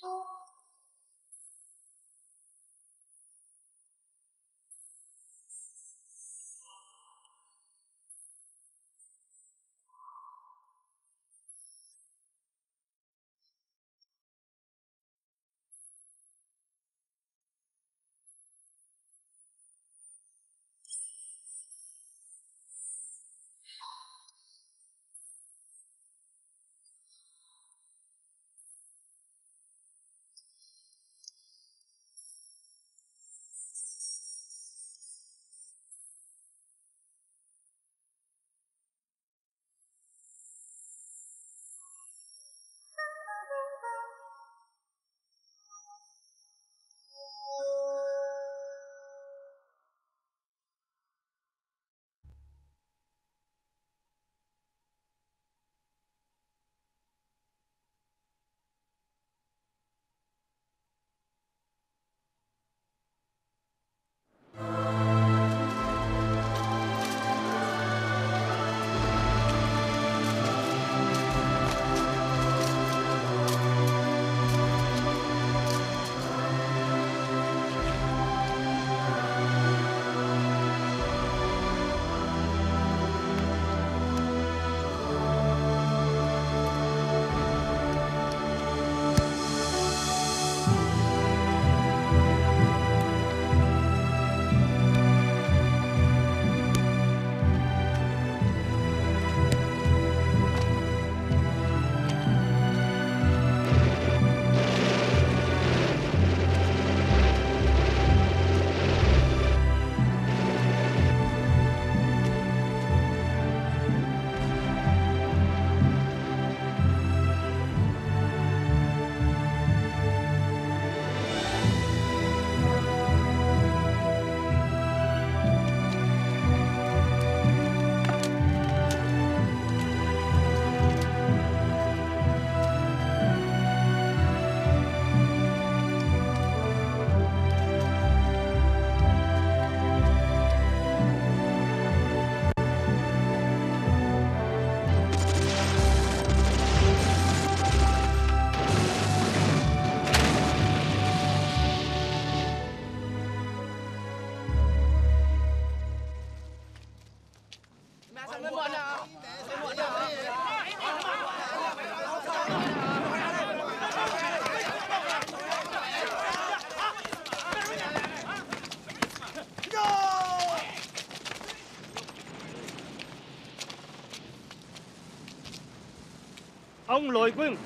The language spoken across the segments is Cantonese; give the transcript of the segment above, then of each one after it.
Ông Lôi Quân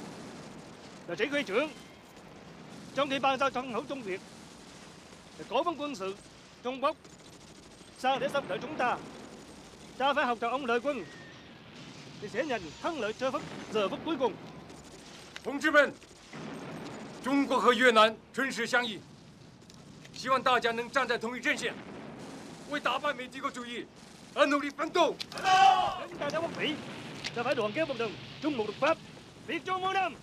là chỉ huy trưởng, trong khi ban giao thân hữu Trung Việt là cố vấn quân sự Trung Quốc sang để giúp đỡ chúng ta. Ta phải học trò ông Lôi Quân thì sẽ nhận thắng lợi giờ phút cuối cùng. 同志们，中国和越南唇齿相依，希望大家能站在同一阵线，为打败美帝国主义而努力奋斗。 Chúng ta đã quốc Mỹ, ta phải đoàn kết một đường, chung một luật pháp, Việt Trung muôn năm.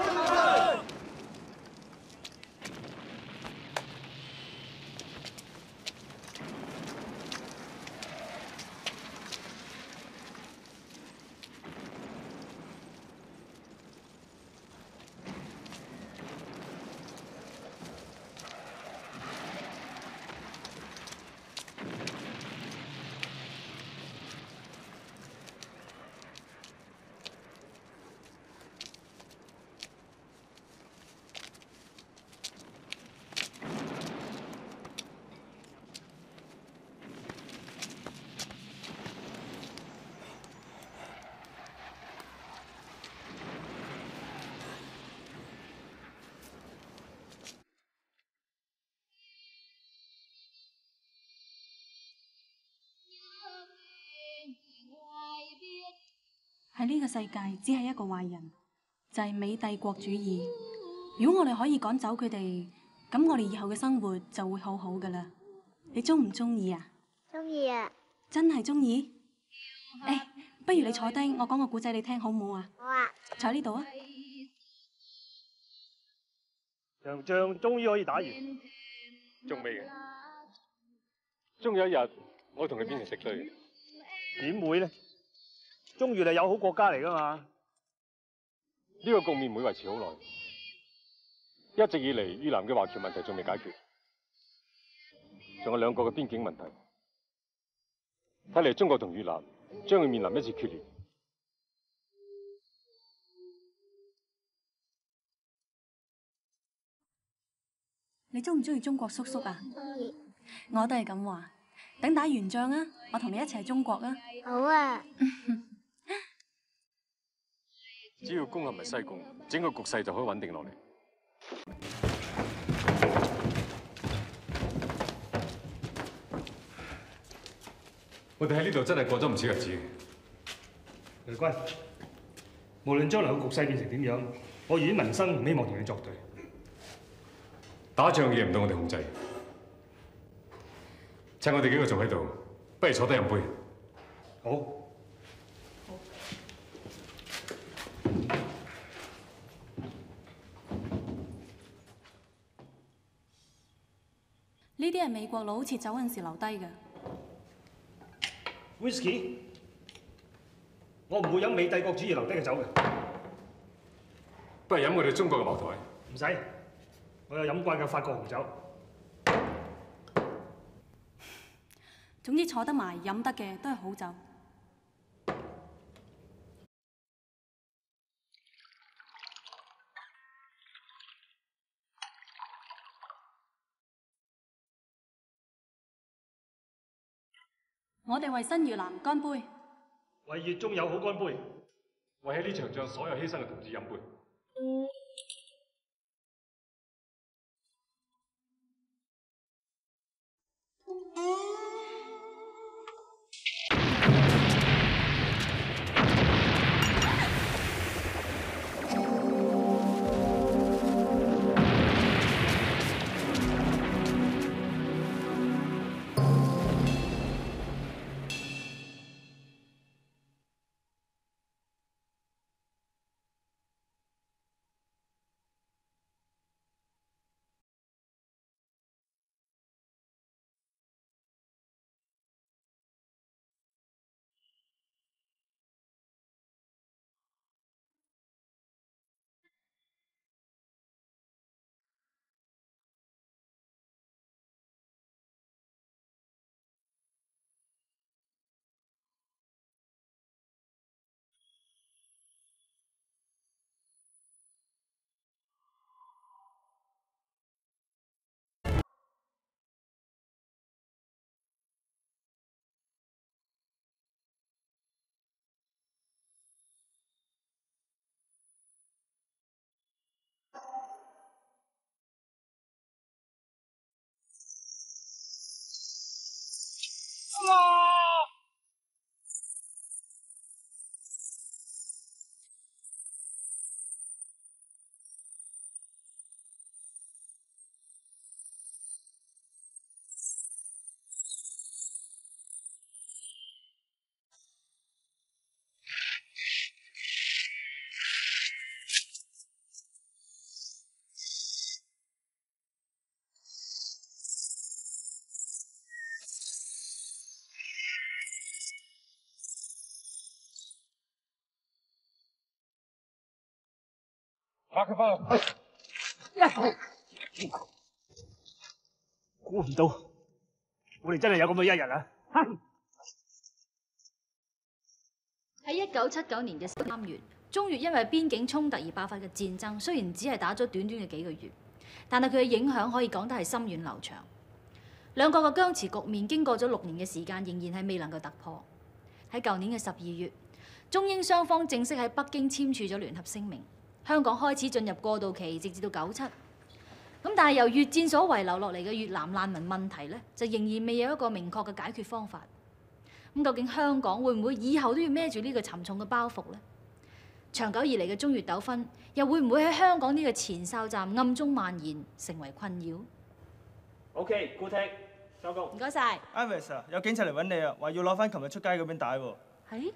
喺呢個世界，只係一個壞人，就係美帝國主義。如果我哋可以趕走佢哋，咁我哋以後嘅生活就會好好噶啦。你中唔中意啊？ 中意啊！ 真係中意？誒，不如你坐低，我講個故仔你聽好唔好啊？ 好啊！ 坐呢度啊！ 場仗終於可以打完， 仲未嘅，終有一日我同你變成敵對。 點會呢？中越係友好國家嚟噶嘛？ 呢個局面唔會維持好耐。 一直以嚟越南嘅華僑問題仲未解決，仲有兩個嘅邊境問題。睇嚟中國同越南將會面臨一次決裂。 你中唔中意中國叔叔啊？我都係咁話。等打完仗啊，我同你一齊去中國啊！ 好啊！ 只要攻陷埋西貢，整個局勢就可以穩定落嚟。我哋喺呢度真係過咗唔少日子。 雷軍，無論將來嘅局勢變成點樣，我源於民生，唔希望同你作對。 打仗嘅嘢唔到我哋控制。趁我哋幾個仲喺度，不如坐低飲杯。 好。 呢啲係美國佬撤走嗰陣時留低嘅。 Whisky， 我唔會飲美帝國主義留低嘅酒嘅。 不如飲我哋中國嘅茅台。 唔使，我有飲慣嘅法國紅酒。 總之坐得埋飲得嘅都係好酒。我哋為新越南乾杯， 為粵中友好乾杯， 為喺呢場仗所有犧牲嘅同志飲杯。打開翻！估唔到，我哋真係有咁嘅一日啊！ 喺1979年嘅3月，中越因為邊境衝突而爆發嘅戰爭，雖然只係打咗短短嘅幾個月，但係佢嘅影響可以講得係深遠流長。兩國嘅僵持局面經過咗6年嘅時間，仍然係未能夠突破。喺舊年嘅12月，中英雙方正式喺北京簽署咗聯合聲明。香港開始進入過渡期，直至到97。咁但係由越戰所遺留落嚟嘅越南難民問題呢，就仍然未有一個明確嘅解決方法。咁究竟香港會唔會以後都要孭住呢個沉重嘅包袱呢？長久以嚟嘅中越糾紛，又會唔會喺香港呢個前哨站暗中蔓延，成為困擾 ？OK， 顧聽，收工。 唔該晒。 Iris 啊，有警察嚟揾你啊，話要攞翻琴日出街嗰邊帶喎。 係？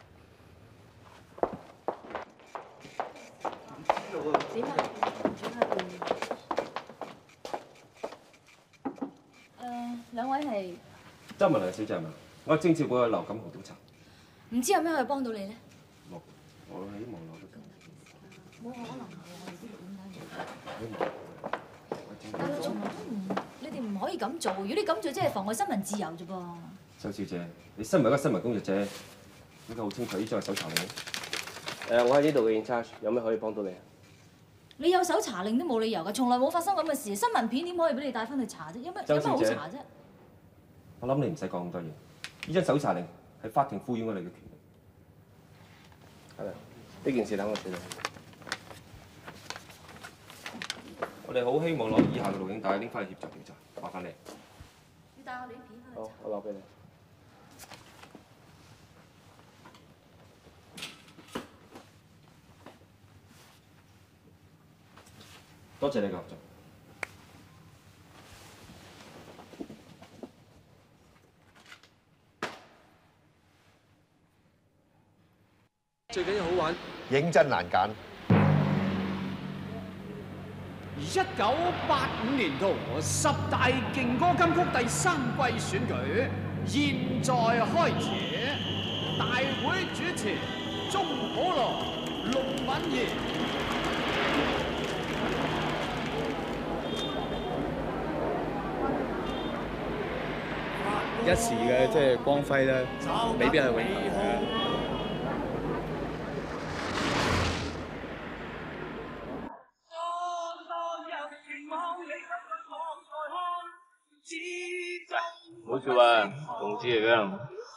點啊？兩位係周文良小姐係咪？我係政治部嘅劉錦豪督察。 唔知有咩可以幫到你咧？ 冇，我希望攞得夠。 冇可能嘅，我哋啲點解？ 希望。 以咁做。如果你咁做，即係妨礙新聞自由啫噃。 周小姐，你身為一個新聞工作者，應該好清楚呢張係搜查令。我喺呢度嘅 in charge，有咩可以幫到你啊？ 你有搜查令都冇理由㗎，從來冇發生咁嘅事。新聞片點可以俾你帶翻去查啫？有咩好查啫？ 我諗你唔使講咁多嘢。呢張搜查令係法庭賦予我哋嘅權力。係啦，呢件事等我處理。我哋好希望攞以下嘅錄影帶拎翻去協助調查，麻煩你。 你帶我哋啲片翻去查。 好，我攞俾你。多謝你嘅合作。 最緊要好玩， 認真難揀。 1985年度10大勁歌金曲第3季選舉，現在開始。大會主持鐘保羅、陸敏儀。 一時嘅即係光輝咧，未必係永恆嘅。唔好笑啊，同志嚟㗎。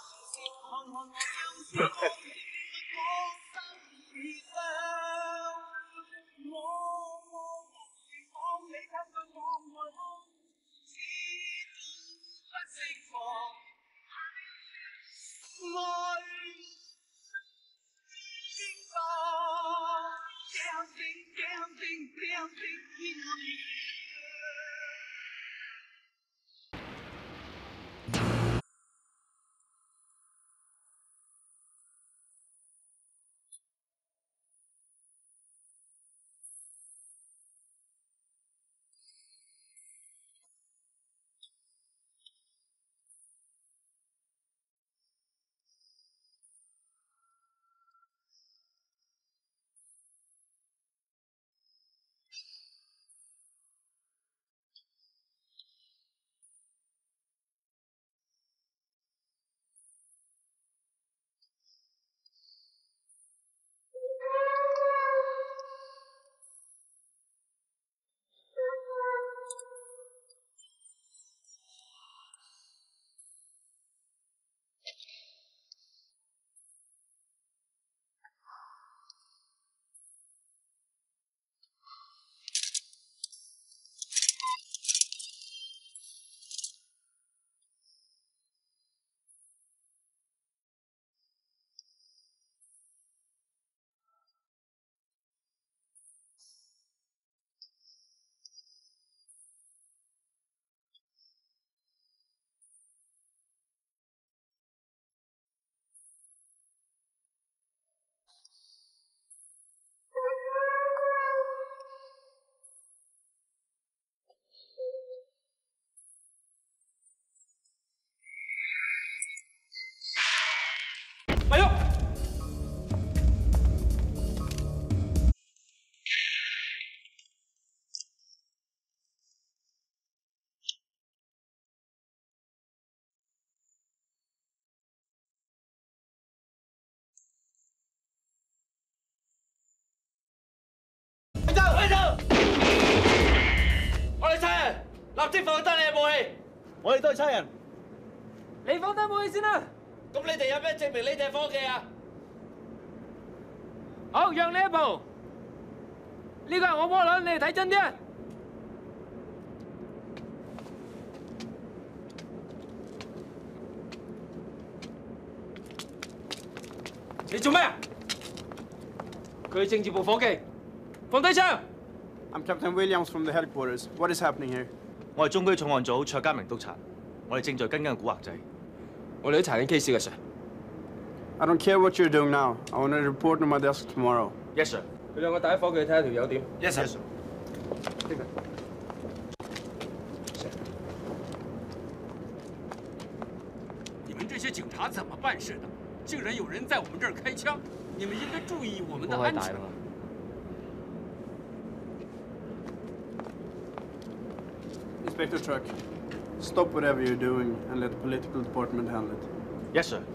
咪喐！ 快走！我哋差人，立即放低你嘅武器。 我哋都係差人。 你放低武器先啦。咁你哋有咩證明你哋係伙計啊？ 好，讓你一步。呢個係我窩輪，你哋睇真啲。 你做咩啊？佢係政治部伙計，放低槍。 I'm Captain Williams from the headquarters. What is happening here? 我係中區重案組卓家明督察，我哋正在跟緊古惑仔。 我哋都查緊 case 嘅 Sir。 I don't care what you're doing now. I want to report on my desk tomorrow. Yes sir。 佢兩個帶伙計睇下條友點。 Yes sir。 你们这些警察怎么办事的？竟然有人在我们这儿开枪！你们应该注意我们的安全。 Inspector Truck, Stop whatever you're doing and let the political department handle it. Yes, sir.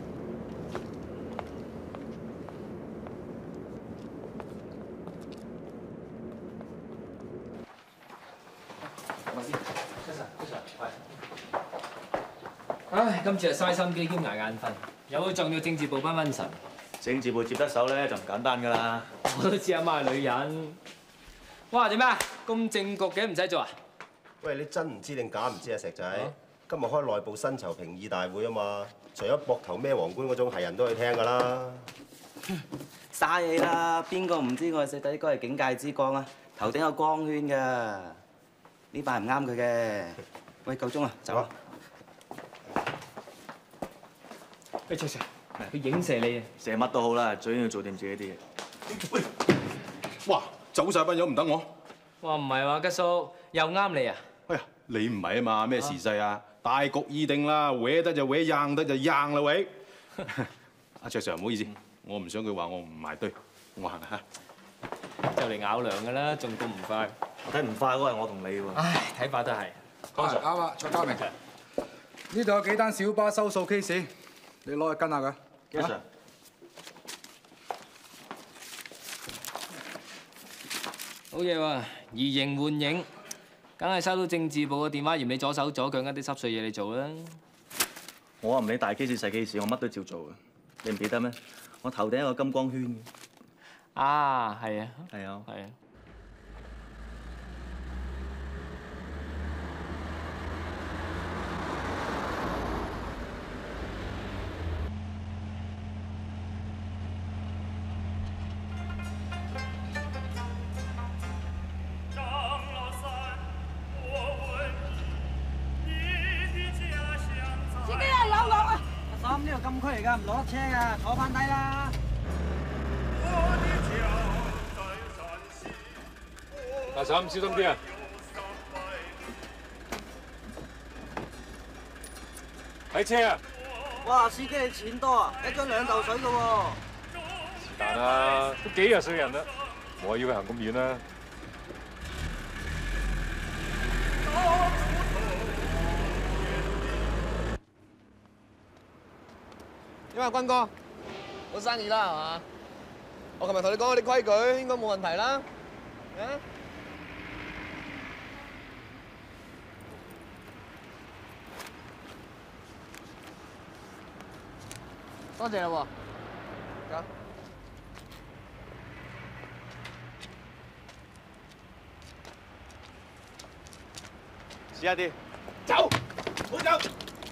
唉，今次係嘥心機兼捱眼瞓，有撞到政治部班瘟神。 政治部接得手咧就唔簡單㗎啦。 我都知阿媽係女人。哇！做咩啊？咁正局嘅唔使做啊？ 喂，你真唔知定假唔知啊，石仔？今日開內部薪酬評議大會啊嘛，除咗膊頭孭皇冠嗰種係人都去聽㗎啦。 嘥氣啦！邊個唔知我哋石仔哥係警界之光啊？頭頂有光圈㗎，呢塊唔啱佢嘅。喂，夠鐘啦，走啦！ 喂，卓 Sir， 佢影射你啊！ 射乜都好啦，最緊要做掂自己啲嘢。 喂，哇，走晒班友唔等我。 哇，唔係話吉叔又啱你啊？ 哎呀，你唔係啊嘛？咩時勢啊？大局已定啦，搲得就搲，硬得就硬啦，喂！阿卓 Sir 唔好意思，我唔想佢話我唔埋堆，我行啦嚇。 就嚟咬糧㗎啦，仲咁唔快？ 我睇唔快嗰個係我同你喎。 唉，睇法都係。 啱啊，蔡家明，呢度有幾單小巴收數 case， 你攞去跟下佢。 Yes sir。 好嘢喎，移形換影，梗係收到政治部嘅電話，嫌你左手左腳，一啲濕碎嘢你做啦。 我唔理大 case 細 case， 我乜都照做嘅。你唔記得咩？我頭頂有個金光圈嘅。 啊，係啊。 係啊。 係啊。 呢度禁區嚟㗎，唔攞得車㗎，坐翻低啦。 大嬸，小心啲啊！睇車啊！ 哇，司機你錢多啊，一張2嚿水㗎喎。 是但啦，都幾日歲人啦，我要佢行咁遠啦。 點啊，軍哥，好生意啦係嘛？我琴日同你講嗰啲規矩，應該冇問題啦。啊？多謝啦喎。 試下啲。 走，唔好走。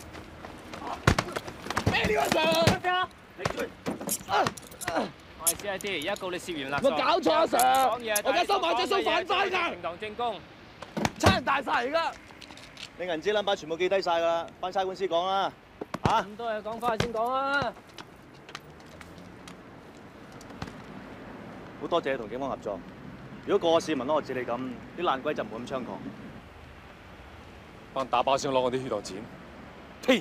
咩料啊，Sir？ 你追！我係 CID，而家告你涉嫌勒索。 有冇搞錯啊，Sir？我而家收埋隻數犯法㗎。 正當正公， 差人大晒而家。 你銀紙 number 全部記低晒㗎啦，翻差官司講啦。嚇？ 咁多嘢講翻去先講啦。 好多謝你同警方合作。如果個個市民都好似你咁，啲爛鬼就唔會咁猖狂。 班打靶想攞我啲血糖錢，呸！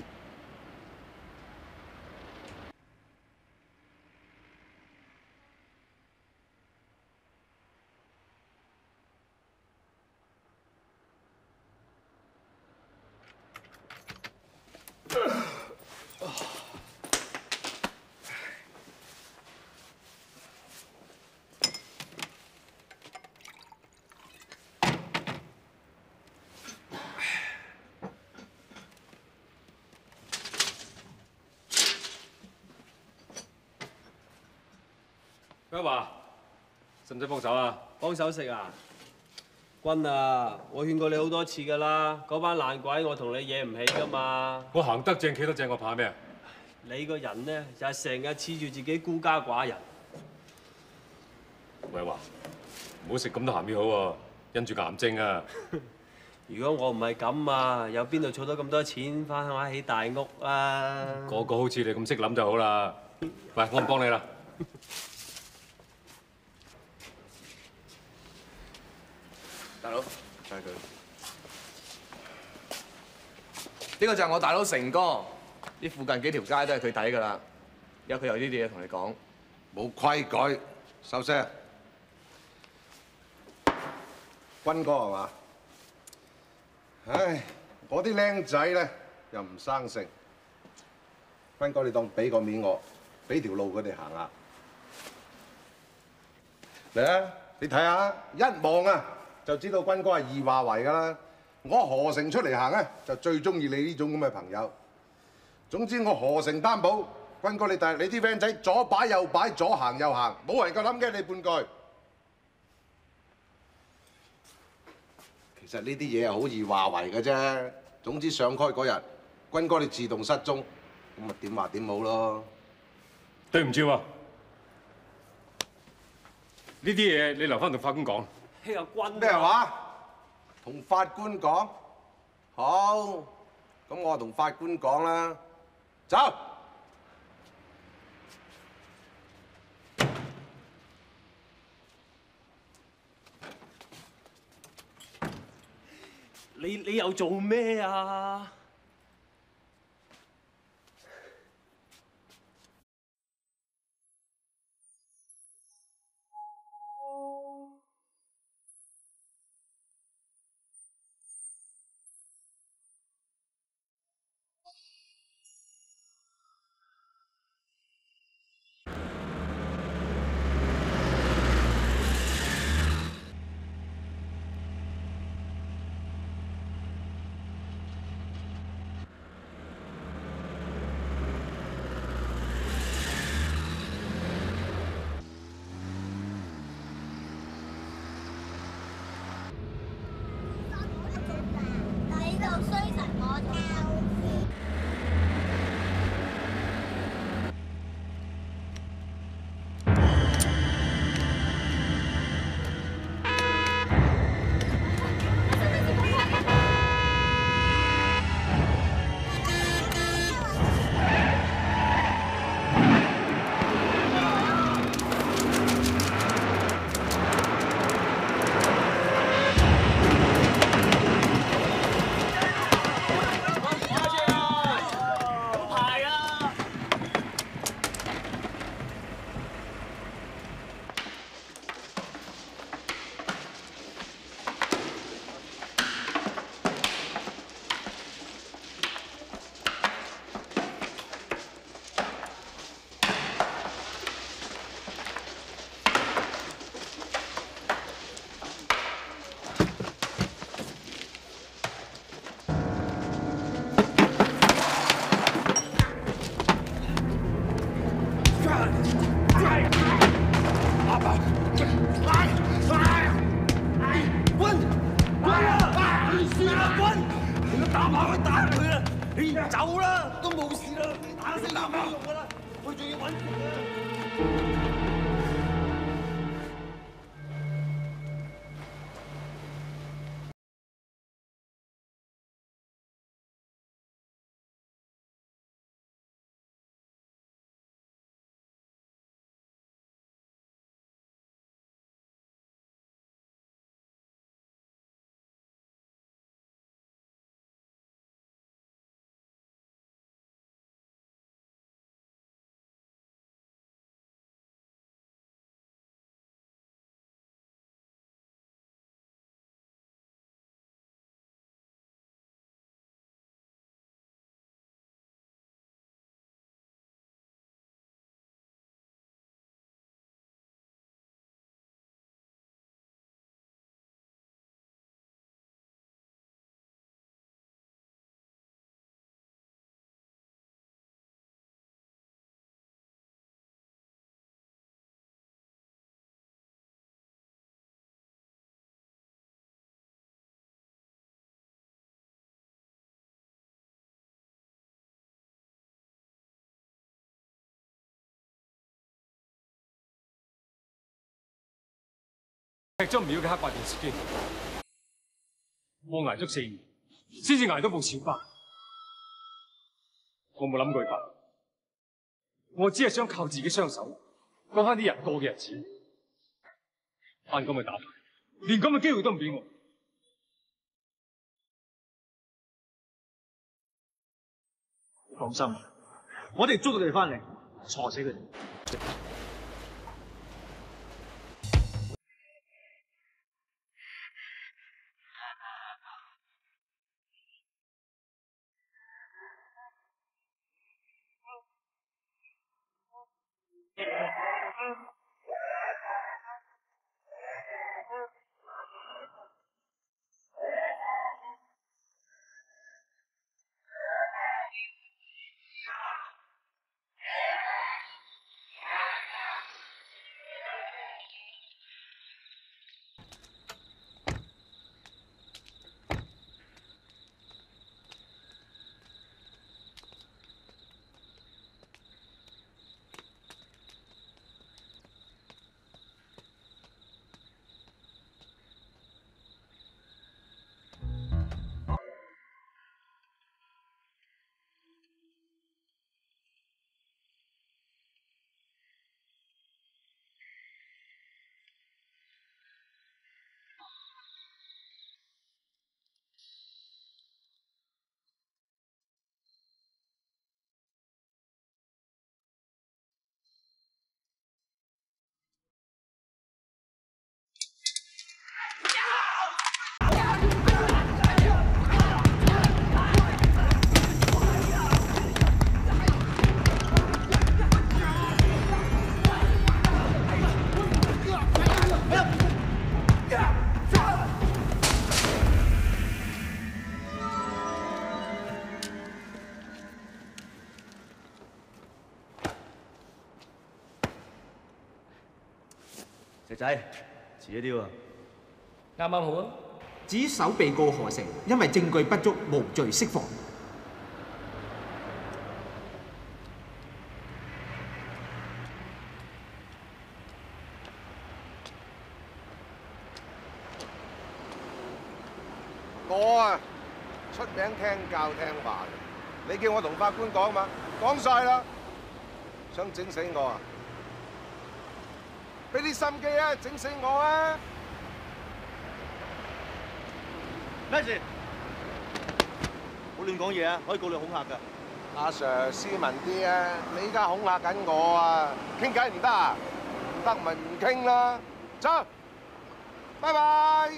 嘉華，使唔使幫手啊？ 幫手食啊？君啊，我勸過你好多次㗎啦，嗰班爛鬼我同你惹唔起㗎嘛。 我行得正企得正，我怕咩啊？ 你個人呢，就係成日恃住自己孤家寡人。 喂華，唔好食咁多鹹魚好喎，因住癌症啊！ 如果我唔係咁啊，有邊度儲到咁多錢翻鄉下起大屋啊？ 個個好似你咁識諗就好啦。喂，我唔幫你啦。 大佬，睇佢。呢個就係我大佬成哥，啲附近幾條街都係佢睇㗎啦。而家佢有呢啲嘢同你講。 冇規矩，收聲。軍哥係嘛？唉， 嗰啲僆仔咧又唔生性。軍哥，你當俾個面我，俾條路佢哋行下。嚟啊！你睇下，一望啊就知道軍哥係易話為㗎啦。我何成出嚟行咧，就最中意你呢種咁嘅朋友。總之我何成擔保，軍哥你啲 friend 仔左擺右擺，左行右行，冇人夠膽驚你半句。其實呢啲嘢係好易話為嘅啫。總之上開嗰日，軍哥你自動失蹤，咁咪點話點好咯。 對唔住喎，呢啲嘢你留翻同法官講。 阿軍咩話？同法官講？好，咁我同法官講啦。走！ 你又做咩啊？ 走啦，都冇事啦，打死都冇用噶啦，佢仲要揾食啊！ 踢咗唔要嘅黑白電視機，我捱足4年，先至捱到部小巴。我冇諗過發，我只係想靠自己雙手過翻啲人過嘅日子。班咁嘅打法，連咁嘅機會都唔俾我。 放心，我哋捉佢哋翻嚟，鋤死佢哋。 石仔，遲咗啲喎。 啱啱好啊！ 指首被告何成因為證據不足無罪釋放。 我啊，出名聽教聽話嘅，你叫我同法官講嘛，講晒啦，想整死我啊？俾啲心機啊，整死我啊！ 咩事？唔好亂講嘢啊！可以告你恐嚇㗎。 阿 Sir 斯文啲啊！你依家恐嚇緊我啊！傾偈唔得啊？唔得咪唔傾啦。走，拜拜。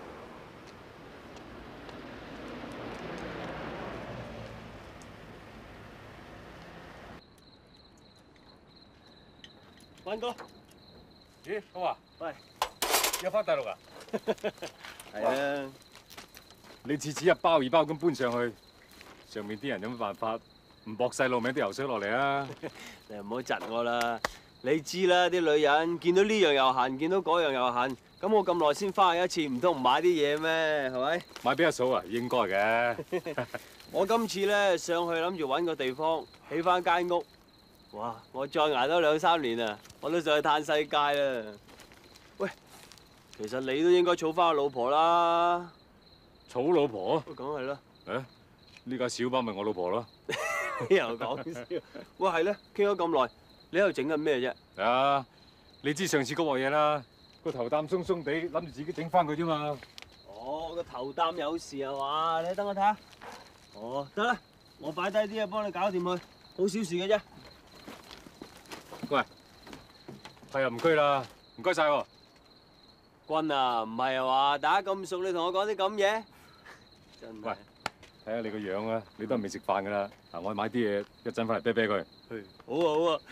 關哥。 咦，哥啊？ 喂， 又翻大陸啊？ 係啊。 你次次一包二包咁搬上去，上面啲人有乜辦法唔搏細路命啲油水落嚟啊？ 你唔好窒我啦！你知啦，啲女人見到呢樣又恨，見到嗰樣又恨，咁我咁耐先翻去一次，唔通唔買啲嘢咩？係咪？ 買俾阿嫂啊，應該嘅。 我今次咧上去諗住揾個地方起翻間屋。哇！我再捱多2、3年啊，我都上去嘆世界啦。喂，其實你都應該儲翻個老婆啦。 儲老婆？ 梗係啦。 誒，呢架小巴咪我老婆咯。 又講笑。喂，係咧，傾咗咁耐，你喺度整緊咩啫？ 啊，你知上次嗰鑊嘢啦，個頭擔鬆鬆地，諗住自己整翻佢啫嘛。 哦，個頭擔有事啊嘛？你等我睇下。哦，得啦，我擺低啲嘢幫你搞掂佢，好小事嘅啫。 喂，係啊，唔該啦，唔該晒喎。 君啊，唔係啊嘛，大家咁熟，你同我講啲咁嘢，真係。 喂，睇下你個樣啊，你都係未食飯噶啦。嗱，我去買啲嘢，一陣翻嚟啤啤佢。 好啊好啊。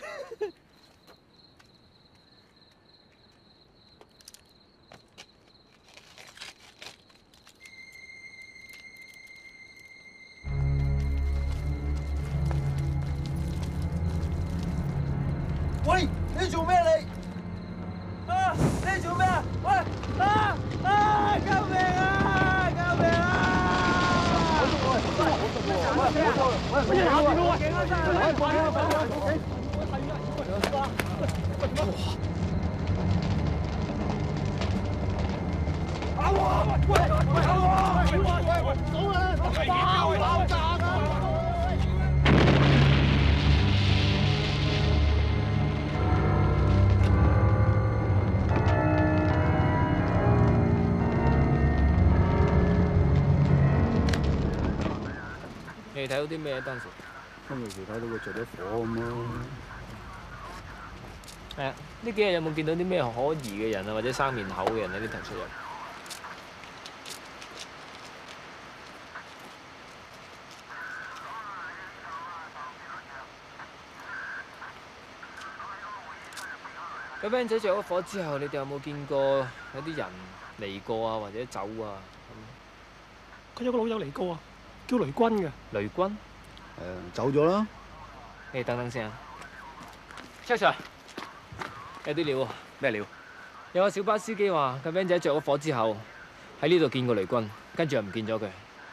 喂，你做咩你？啊！你做咩啊？喂！救命啊！救命啊！ 你睇到啲咩當時？ 今日睇到佢着咗火咁咯。 係啊，呢幾日有冇見到啲咩可疑嘅人啊，或者生面口嘅人喺呢頭出入？ 個 van 仔着咗火之後，你哋有冇見過有啲人嚟過啊，或者走啊？ 佢有個老友嚟過啊，叫雷軍嘅。 雷軍？ 走咗啦。 誒，等等先啊 ，Sir， 有啲料喎。 咩料？ 有個小巴司機話，個 van 仔着咗火之後喺呢度見過雷軍，跟住又唔見咗佢。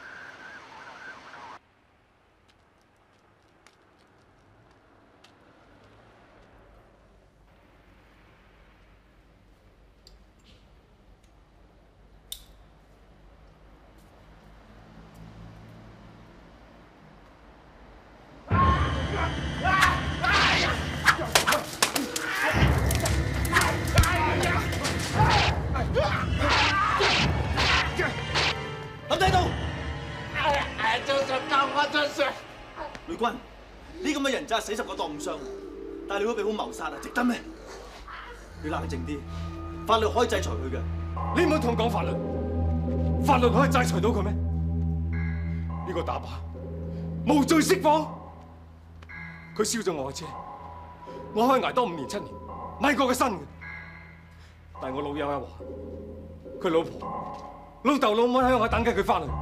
雷軍，呢咁嘅人渣死10個當唔傷，但係你會被控謀殺啊，值得咩？你冷靜啲，法律可以制裁佢嘅。 你唔好同我講法律，法律可以制裁到佢咩？呢個打靶無罪釋放，佢燒咗我嘅車，我可以捱多5年7年，買過嘅新嘅。但係我老友一話，佢老婆、老豆老母喺我等緊佢翻去。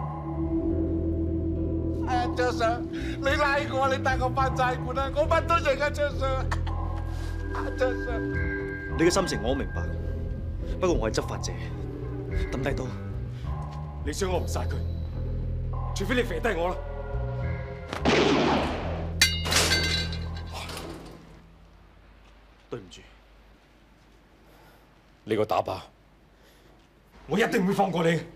張 Sir， 你拉我，你帶我翻債館啊！我乜都認啊，張 Sir。張 Sir， 你嘅心情我明白，不過我係執法者，抌低刀。 你想我唔殺佢，除非你射低我啦。 對唔住， 你個打靶，我一定唔會放過你。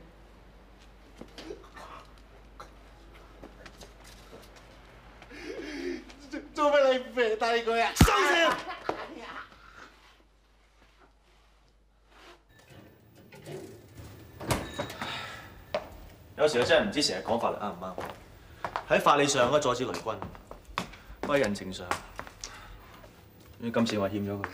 做咩你唔射低佢啊？ 收線！有時我真係唔知成日講法律啱唔啱。喺法理上可以阻止雷軍，不過人情上，你今次我欠咗佢。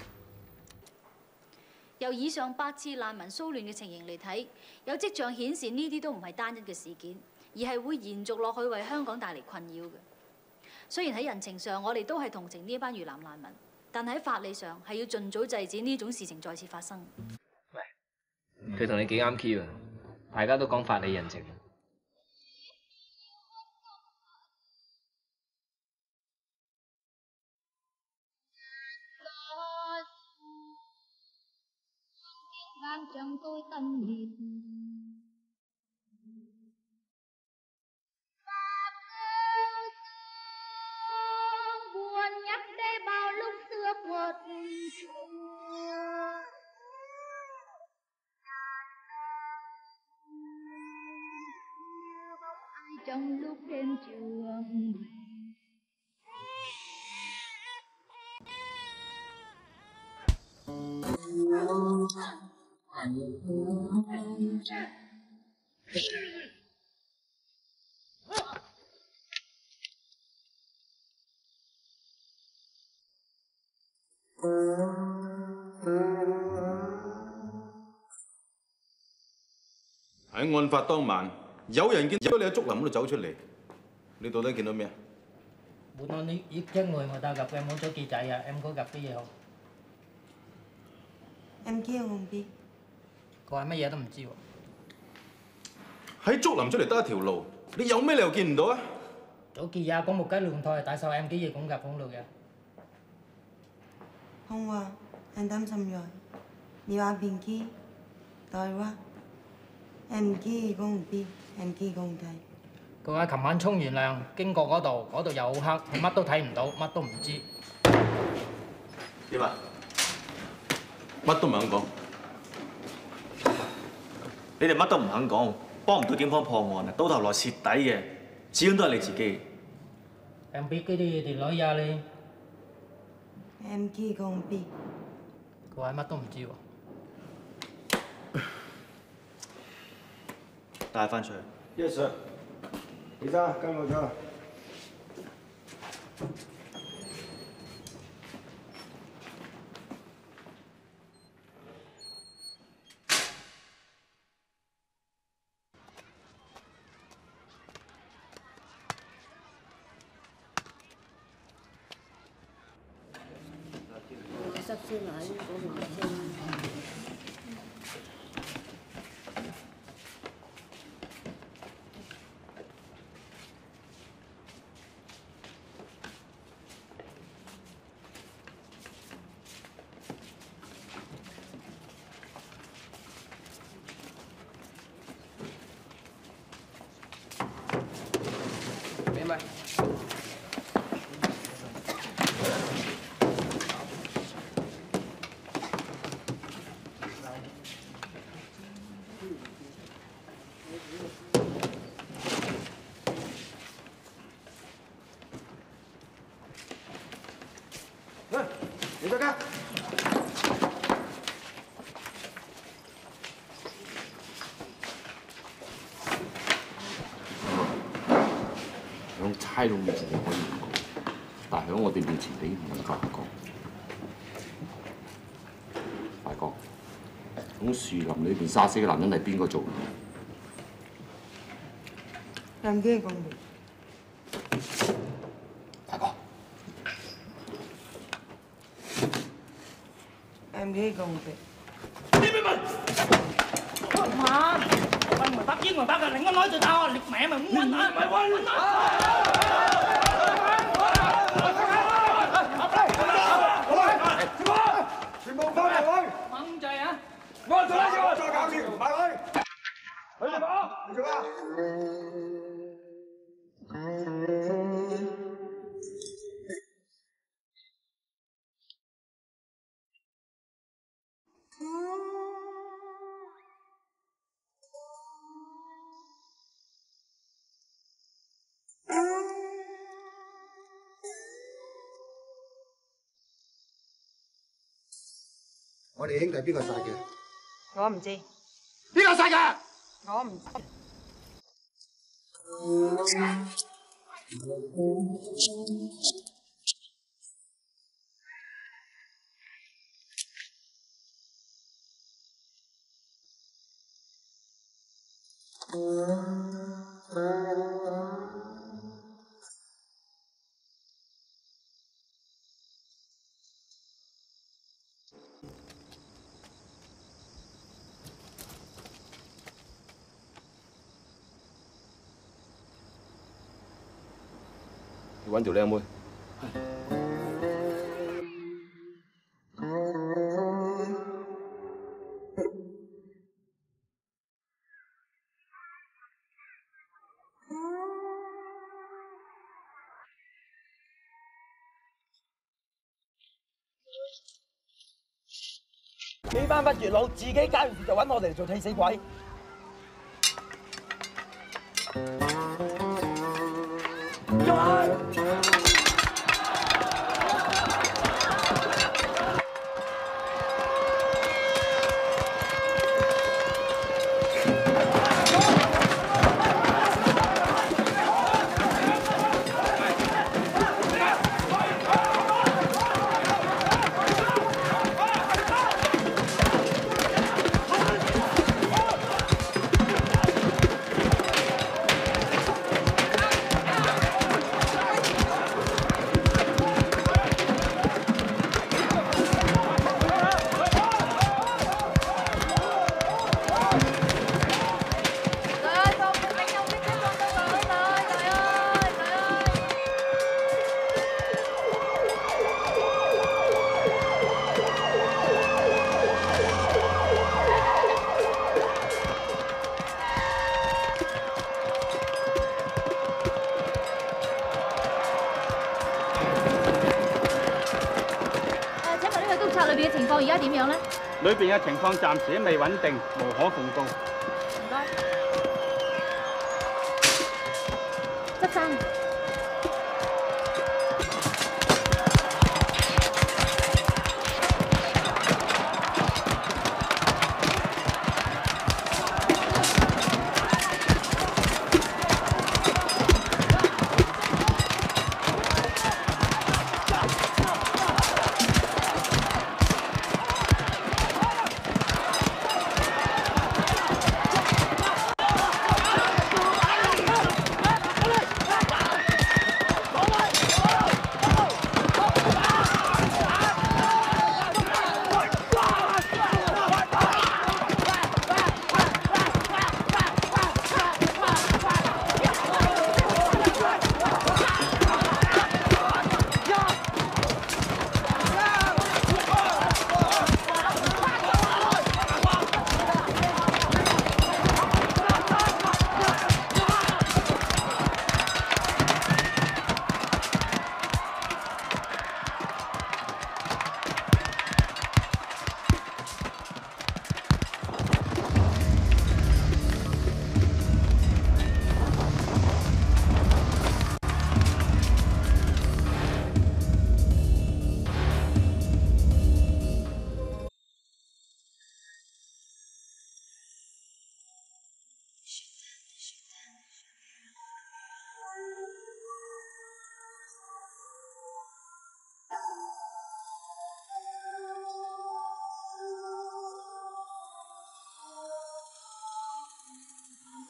由以上8次難民騷亂嘅情形嚟睇，有跡象顯示呢啲都唔係單一嘅事件，而係會延續落去為香港帶嚟困擾嘅。雖然喺人情上我哋都係同情呢一班越南難民，但喺法理上係要盡早制止呢種事情再次發生。 喂，佢同你幾啱 key 啊！大家都講法理人情。 像tôi tân liệt buồn nhắc đến bao lúc xưa quật ai trong lúc đến trường 喺案發當晚，有人見到你喺竹林嗰度走出嚟，你到底見到咩啊？ Vụ nó giết chết người mà tao gặp em ở chỗ kỳ chạy à, em có gặp cái gì không? Em kia không biết. Cô ấy乜嘢都唔知喎。 喺竹林出嚟得一條路，你有咩理由見唔到啊？ Chỗ kỳ gia có một cái lường thôi, tại sao em cái gì cũng gặp không được vậy? Hôm qua anh tắm xong rồi, đi qua bên kia, tối quá. Em kia cũng không biết, em kia cũng không thấy. Cô ấy 琴晚沖完涼，經過嗰度又好黑，佢乜都睇唔到，乜都唔知。 點啊？ 乜都唔肯講。 你哋乜都唔肯講，幫唔到警方破案啊！到頭來蝕底嘅，始終都係你自己。 Em biết cái gì thì nói ra đi. Em kia cũng không biết. Cô ấy乜都唔知喎。 帶翻出去。 Yes sir。 李生，跟我走。 其實先來呢個面先。 明白。 你在干？ 喺差佬面前你可以唔講，但係喺我哋面前你唔能夠唔講。大哥，喺樹林裏邊殺死嘅男人係邊個做？ 任基公。 大哥。 em nghĩ công việc. Đi với mình. Mà, mày bắt giết mày bắt là đừng có nói tụi tao liệt mẹ mày muốn quánh hả? Mày quánh. 全部翻嚟去。 掹掣啊！ 我做啦，再搞掂，埋去。去你講，你做啊？ 我哋兄弟邊個殺嘅？ 我唔知。 邊個殺嘅？ 我唔知。 要揾條靚妹。 呢班不月老自己搞完事就揾我哋嚟做替死鬼。 裏邊嘅情況而家點樣咧？ 裏邊嘅情況暫時都未穩定，無可奉告。 唔該。執生。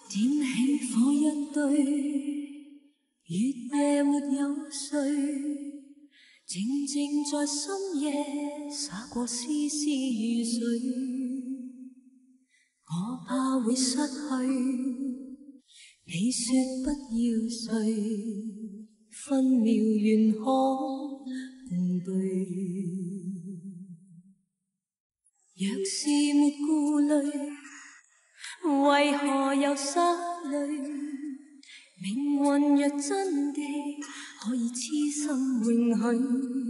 點起火一堆，月夜沒有睡，靜靜在深夜灑過絲絲雨水。我怕會失去，你說不要睡，分秒願可共對。若是沒顧慮，為何又灑淚？命運若真的可以痴心永許，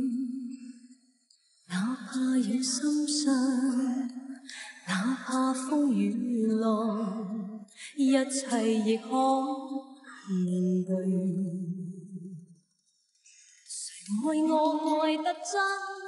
哪怕有心傷，哪怕風雨浪，一切亦可面對。誰愛我愛得真？